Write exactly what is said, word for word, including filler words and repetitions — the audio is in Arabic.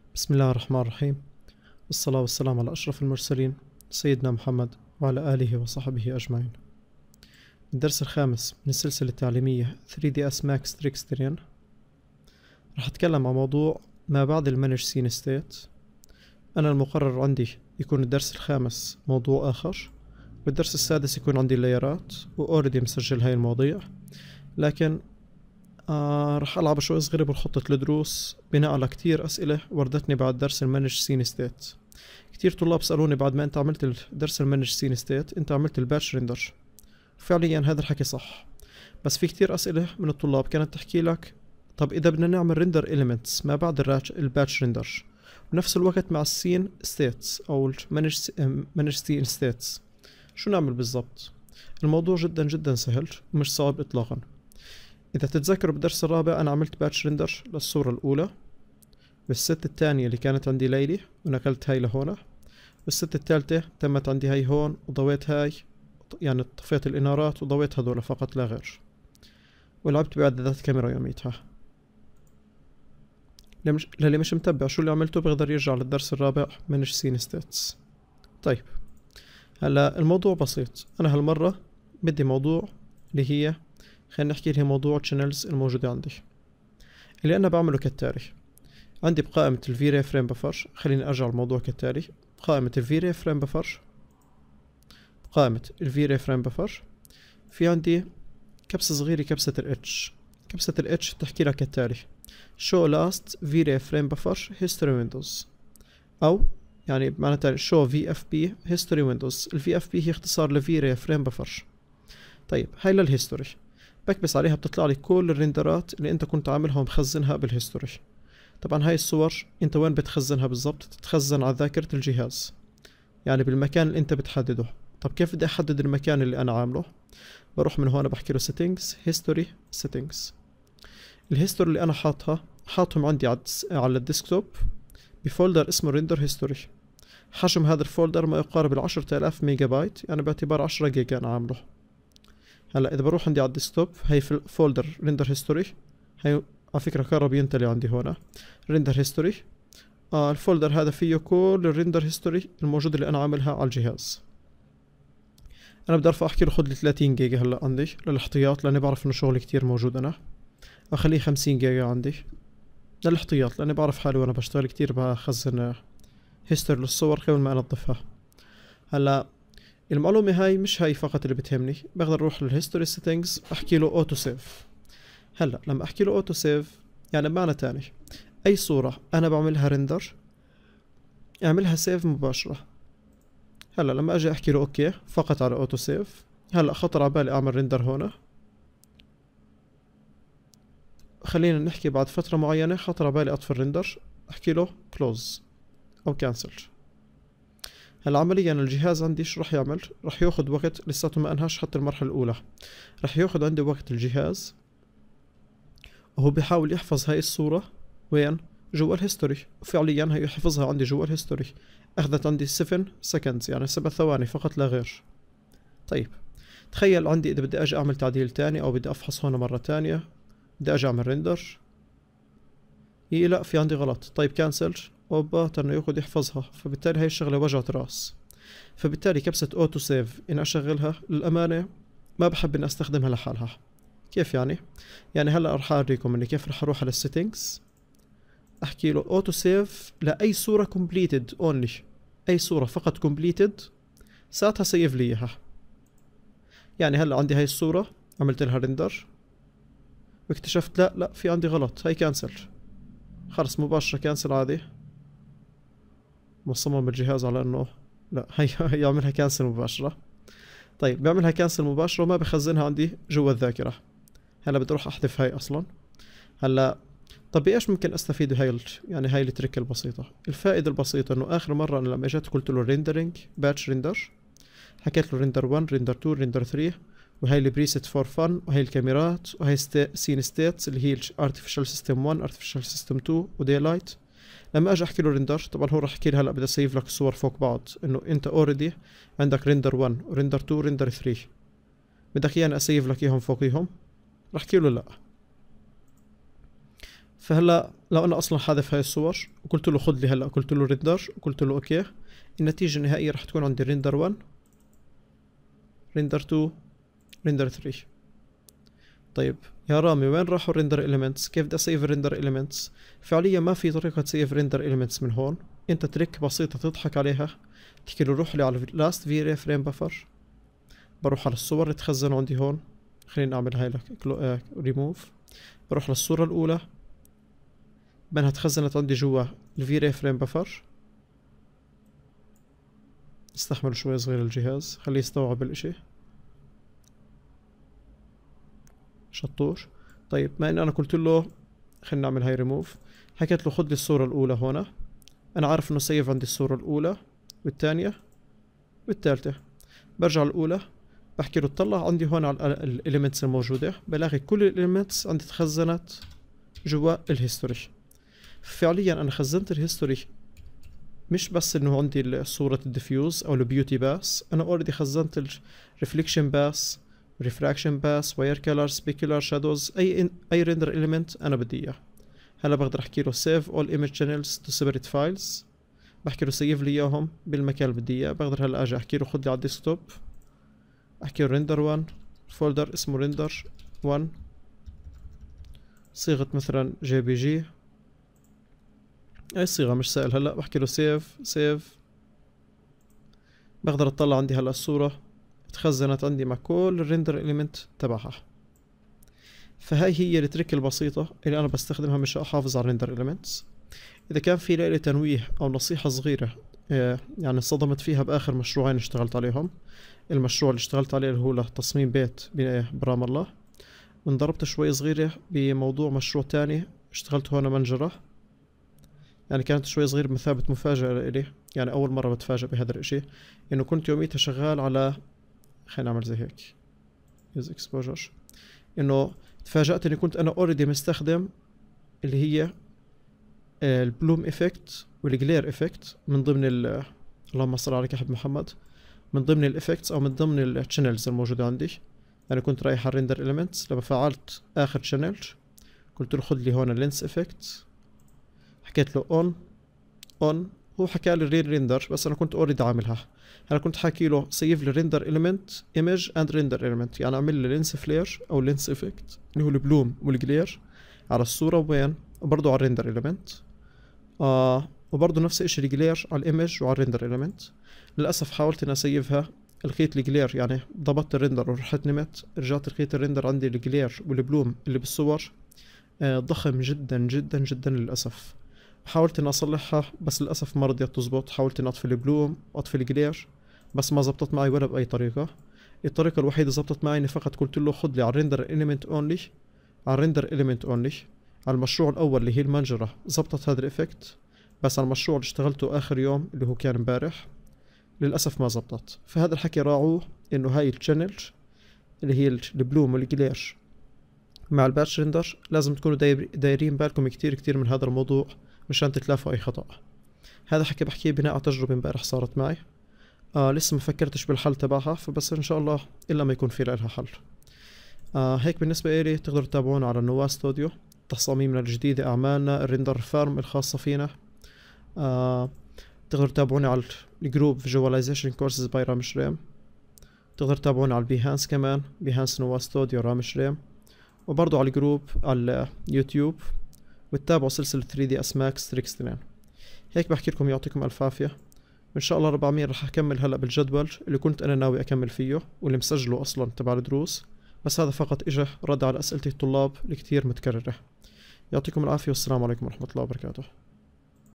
بسم الله الرحمن الرحيم، والصلاة والسلام على أشرف المرسلين سيدنا محمد وعلى آله وصحبه أجمعين. الدرس الخامس من السلسلة التعليمية ثري دي إس Max Tricksterien. رح أتكلم عن موضوع ما بعد المانج سين ستيت. أنا المقرر عندي يكون الدرس الخامس موضوع آخر، والدرس السادس يكون عندي اللايرات، وأوردي مسجل هاي المواضيع، لكن آه رح ألعب شوي صغيرة بالخطة الدروس بناء على كتير أسئلة وردتني بعد درس المانج سين ستيت. كتير طلاب سألوني بعد ما أنت عملت درس المانج سين ستيت أنت عملت الباتش ريندر. فعليا هذا الحكي صح، بس في كتير أسئلة من الطلاب كانت تحكي لك طب إذا بدنا نعمل ريندر إليمنتس ما بعد الباتش ريندر بنفس الوقت مع السين ستيتس أو المانج سين ستيتس شو نعمل بالضبط؟ الموضوع جدا جدا سهل ومش صعب إطلاقا. إذا تتذكروا بالدرس الرابع أنا عملت باتش ريندر للصورة الأولى، والست الثانية اللي كانت عندي ليلي ونقلت هاي لهون، والست الثالثة تمت عندي هاي هون وضويت هاي، يعني طفيت الإنارات وضويت هذول فقط لا غير، ولعبت بإعدادات كاميرا يوميتها. للي مش متبع شو اللي عملته بيقدر يرجع للدرس الرابع من سين ستيتس. طيب هلا الموضوع بسيط، أنا هالمرة بدي موضوع اللي هي خلينا نحكي لها موضوع channels الموجودة عندي. اللي أنا بعمله كالتالي، عندي بقائمة الفي فريم بفر، خليني أرجع الموضوع كالتالي. قائمة الفي فريم بفر، قائمة الفي فريم بفر في عندي كبسة صغيرة، كبسة الاتش. كبسة الاتش تحكي لك كالتالي show last v frame buffer history windows، أو يعني معناتها show vfp history windows. ال vfp هي اختصار ل v frame buffer. طيب هاي للهيستوري، بكبس عليها بتطلع لي كل الريندرات اللي انت كنت عاملها ومخزنها بالهيستوري. طبعا هاي الصور انت وين بتخزنها بالضبط؟ تتخزن على ذاكرة الجهاز، يعني بالمكان اللي انت بتحدده. طب كيف بدي احدد المكان اللي انا عامله؟ بروح من هون بحكي له settings history settings. الهيستوري اللي انا حاطها حاطهم عندي على الديسكتوب بفولدر اسمه ريندر هيستوري. حجم هذا الفولدر ما يقارب العشرة آلاف ميجا بايت، يعني باعتبار عشرة جيجا انا عامله. هلا اذا بروح عندي على الديسكتوب هي في فولدر ريندر هيستوري، هي على فكرة كهرب ينتلي عندي هنا ريندر هيستوري. آه الفولدر هذا فيه كل الريندر هيستوري الموجود اللي انا عاملها على الجهاز. انا بدي ارفع احكي له خذ لي ثلاثين جيجا هلا عندي للاحتياط، لاني بعرف انه شغلي كتير موجود. انا اخليه خمسين جيجا عندي للاحتياط، لاني بعرف حالي وانا بشتغل كتير بخزن هيستوري للصور قبل ما انظفها. هلا المعلومة هاي مش هاي فقط اللي بتهمني، بقدر اروح للهيستوري سيتنجز احكي له اوتو سيف. هلا لما احكي له اوتو سيف يعني بمعنى تاني اي صورة انا بعملها ريندر اعملها سيف مباشرة. هلا لما اجي احكي له اوكي فقط على اوتو سيف، هلا خطر على بالي اعمل ريندر هنا، خلينا نحكي بعد فترة معينة خطر على بالي اطفي الريندر، احكي له كلوز او كانسل. هلا عمليا الجهاز عندي شو رح يعمل؟ رح ياخد وقت، لساته ما انهاش حتى المرحلة الاولى، رح ياخد عندي وقت الجهاز وهو بيحاول يحفظ هاي الصورة وين؟ جوا الهيستوري. فعليا هي يحفظها عندي جوا الهيستوري، اخذت عندي سبعة سكندز، يعني سبع ثواني فقط لا غير. طيب تخيل عندي اذا بدي اجي اعمل تعديل تاني او بدي افحص هون مرة تانية، بدي اجي اعمل ريندر، هي لا في عندي غلط. طيب كانسل، اوبا انه ياخد يحفظها، فبالتالي هاي الشغلة وجعة راس. فبالتالي كبسة اوتو سيف ان اشغلها للامانة ما بحب اني استخدمها لحالها. كيف يعني؟ يعني هلا رح اوريكم اني كيف رح اروح على السيتنجز احكي له اوتو سيف لاي صورة كومبليتد اونلي، اي صورة فقط كومبليتد ساعتها سيف لي اياها. يعني هلا عندي هاي الصورة عملت لها ريندر واكتشفت لا لا في عندي غلط، هاي كانسل، خلص مباشرة كانسل عادي. مصمم الجهاز على انه لا هي يعملها كانسل مباشرة. طيب بيعملها كانسل مباشرة وما بخزنها عندي جوا الذاكرة. هلا بدي اروح احذف هاي اصلا. هلا طب بايش ممكن استفيد هاي يعني هاي التريك البسيطة؟ الفائدة البسيطة انه اخر مرة انا لما اجيت قلت له ريندرينج باتش ريندر، حكيت له ريندر واحد ريندر اثنين ريندر ثلاثة، وهي البريسيت فور فن، وهي الكاميرات، وهي سين ستيتس اللي هي الارتفيشال سيستم واحد ارتفيشال سيستم اثنين ودي لايت. لما اجي احكي له ريندر طبعا هو راح يحكي لي هلا بدي اسيف لك الصور فوق بعض، انه انت اوريدي عندك ريندر واحد وريندر اثنين وريندر ثلاثة، بدك اياني اسيف لك اياهم فوقيهم؟ راح احكي له لا. فهلا لو انا اصلا حاذف هاي الصور وقلت له خذ لي هلا، قلت له ريندر وقلت له اوكي، النتيجة النهائية رح تكون عندي ريندر واحد، ريندر اثنين، ريندر ثلاثة. طيب يا رامي وين راحوا الريندر اليمنتس؟ كيف بدي اسيف الريندر اليمنتس؟ فعليا ما في طريقة تسيف ريندر اليمنتس من هون، انت تريك بسيطة تضحك عليها، تحكي له روح لي على لاست في فريم بفر، بروح على الصور اللي تخزنوا عندي هون، خليني اعمل هاي لك ريموف، بروح للصورة الأولى بينها تخزنت عندي جوا الفي فريم بفر. استحملوا شوي صغير الجهاز خليه يستوعب الاشي. شطور. طيب ما اني انا قلت له خلينا نعمل هاي ريموف، حكيت له خذ لي الصورة الأولى هنا، انا عارف انه سيف عندي الصورة الأولى والثانية والثالثة، برجع الأولى بحكي له اطلع عندي هون على الاليمنتس الموجودة، بلاقي كل الاليمنتس عندي تخزنت جوا الهيستوري. فعليا انا خزنت الهيستوري مش بس انه عندي صورة الديفيوز او البيوتي باس، انا اوريدي خزنت الريفليكشن باس، ريفراكشن باس، واير كلر، سبيكولار شادوز، اي اي ريندر اليمنت انا بدي اياه. هلا بقدر احكي له سيف اول ايمج شانلز تو سيبريت فايلز، بحكي له سيف لي اياهم بالمكان اللي بدي اياه. بقدر هلا اجي احكي له خذ لي على الديسكتوب، احكي له ريندر واحد، فولدر اسمه ريندر واحد، صيغة مثلا جي بي جي، اي صيغة مش سائل. هلا بحكي له سيف سيف، بقدر اطلع عندي هلا الصورة تخزنت عندي مع كل الريندر اليمنت تبعها. فهاي هي التريك البسيطة اللي انا بستخدمها مشان احافظ على الريندر اليمنتس. اذا كان في لي تنويه او نصيحة صغيرة يعني انصدمت فيها باخر مشروعين اشتغلت عليهم، المشروع اللي اشتغلت عليه اللي هو تصميم بيت برام الله، وانضربت شوي صغيرة بموضوع مشروع تاني اشتغلت هون منجرة، يعني كانت شوي صغير بمثابة مفاجأة لإلي، يعني أول مرة بتفاجأ بهذا الإشي، إنه كنت يوميتها شغال على، خلينا نعمل زي هيك use exposure، إنه تفاجأت إني كنت أنا أوريدي مستخدم اللي هي البلوم إفكت والجلير إفكت من ضمن ال اللهم صل عليك يا حبيب محمد، من ضمن الإفكتس أو من ضمن الشانلز الموجودة عندي. أنا كنت رايح على الريندر إليمنتس، لما فعلت آخر شانل قلت له خذ لي هون اللينس إفكت، حكيت له اون اون، هو حكى لي الريل ريندر بس انا كنت اوريدي عاملها. انا كنت حاكي له سيف لي ريندر اليمنت ايمج اند ريندر اليمنت، يعني اعمل لي لينس فلير او لينس افكت اللي هو البلوم والجلير على الصوره، وين وبرضه على الريندر اليمنت، آه وبرضه نفس الشيء الجلير على الايمج وعلى الريندر اليمنت. للاسف حاولت اني اسيفها لقيت الجلير، يعني ضبطت الريندر ورحت نمت، رجعت لقيت الريندر عندي الجلير والبلوم اللي بالصور آه ضخم جدا جدا جدا للاسف. حاولت اني اصلحها بس للاسف ما رضيت تزبط، حاولت اني اطفي البلوم واطفي الجلير بس ما زبطت معي ولا باي طريقه. الطريقه الوحيده زبطت معي اني فقط قلت له خذ لي على الريندر اليمنت اونلي، على الريندر اليمنت اونلي. على المشروع الاول اللي هي المنجره زبطت هذا الافكت، بس على المشروع اللي اشتغلته اخر يوم اللي هو كان امبارح للاسف ما زبطت. فهذا الحكي راعوه انه هاي الشانل اللي هي البلوم والجلير مع الباتش ريندر لازم تكونوا دايرين بالكم كتير كتير من هذا الموضوع مشان تتلافوا اي خطأ. هذا حكي بحكيه بناء على تجربة امبارح صارت معي، آه لسه ما فكرتش بالحل تبعها، فبس ان شاء الله الا ما يكون في لها حل. آه هيك بالنسبة إلي تقدروا تتابعونا على النواة ستوديو، تصاميمنا الجديدة، اعمالنا، الريندر فارم الخاصة فينا. آه تقدروا تتابعونا على الجروب فيجواليزيشن كورسز باي رامي شريم، تقدروا تتابعونا على البيهانس كمان، بيهانس نواة ستوديو رامي شريم، وبرضو على الجروب على اليوتيوب، وتتابعوا سلسلة ثري دي اس ماكس تريكس اثنين. هيك بحكي لكم يعطيكم الف عافية، وان شاء الله رب العالمين رح اكمل هلا بالجدول اللي كنت انا ناوي اكمل فيه واللي مسجله اصلا تبع الدروس، بس هذا فقط اجى رد على اسئلة الطلاب الكتير متكررة. يعطيكم العافية والسلام عليكم ورحمة الله وبركاته.